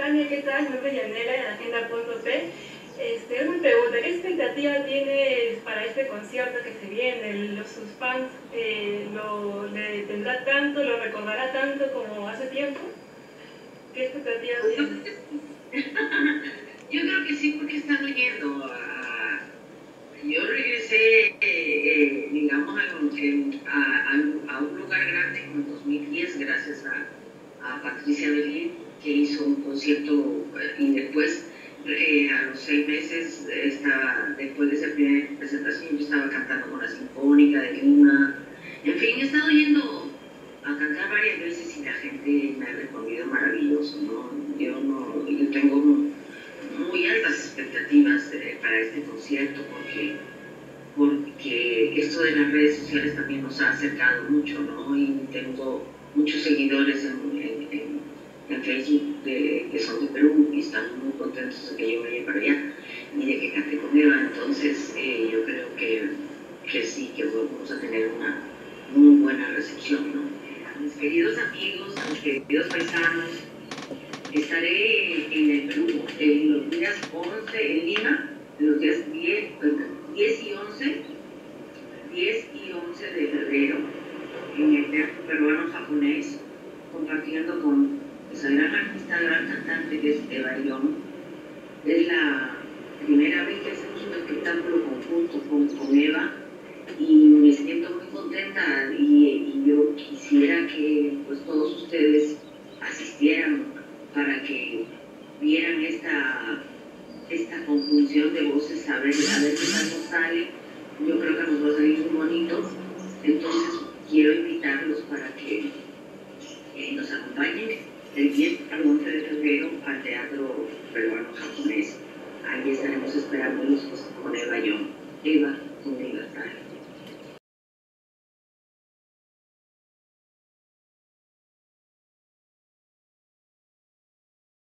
Tania, ¿qué tal? Mi nombre es Yanela, de la tienda Punto P. Una pregunta, ¿qué expectativa tienes para este concierto que se viene? ¿Sus fans le tendrá tanto, lo recordará tanto como hace tiempo? ¿Qué expectativa tienes? Yo creo que sí, porque están oyendo. Yo regresé, digamos, a un lugar grande en 2010, gracias a Patricia Belén, que hizo un concierto y después, a los 6 meses, después de esa primera presentación, yo estaba cantando con la Sinfónica de Lima. En fin, he estado yendo a cantar varias veces y la gente me ha respondido maravilloso, ¿no? Yo tengo muy altas expectativas para este concierto porque esto de las redes sociales también nos ha acercado mucho, ¿no? Y tengo muchos seguidores en Facebook que son de Perú y están muy contentos de que yo vaya para allá y de que cante con Eva. Entonces yo creo que sí, que vamos a tener una muy buena recepción, ¿no? A mis queridos amigos, a mis queridos paisanos, estaré en el Perú en los días 11 en Lima, en los días 10 y 11 de febrero, en el Teatro Peruano Japonés, compartiendo con esa gran artista, gran cantante que es Eva Young. Es la primera vez que hacemos un espectáculo conjunto con Eva y me siento muy contenta y yo quisiera que pues todos ustedes asistieran para que vieran esta conjunción de voces, a ver qué tal nos sale. Yo creo que nos va a salir muy bonito. Entonces quiero invitarlos para que nos acompañen el 10 al 11 de febrero al Teatro Peruano Japonés. Ahí estaremos esperándolos con Eva Young. Eva, con libertad.